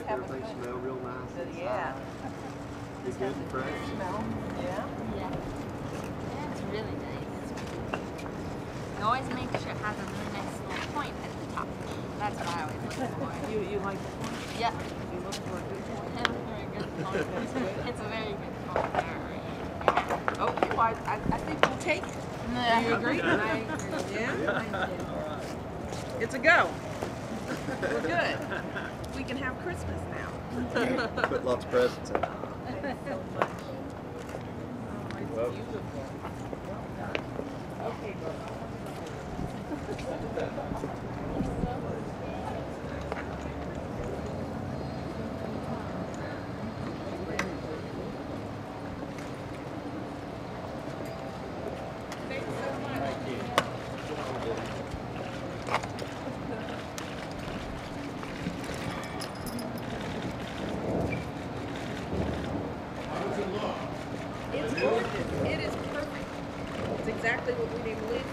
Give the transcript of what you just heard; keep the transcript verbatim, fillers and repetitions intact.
have a everything good, smell real nice good inside. yeah. Be Just good have and a fresh. good smell. Yeah. Yeah. Yeah, it's really nice. You always make sure it has a really nice little point at the top. That's what I always look for. You you like the point? Yeah. You look for a good point. Yeah, very good point. That's good. It's a very good point. Okay, well, I, I think we'll take it. Do you agree? I agree. Yeah? It's a go. We're good. We can have Christmas now. Put lots of presents in. Thanks so much. Oh, it's Well. beautiful. Okay, thanks so much. Thank you. It's gorgeous. It is perfect. It's exactly what we need to live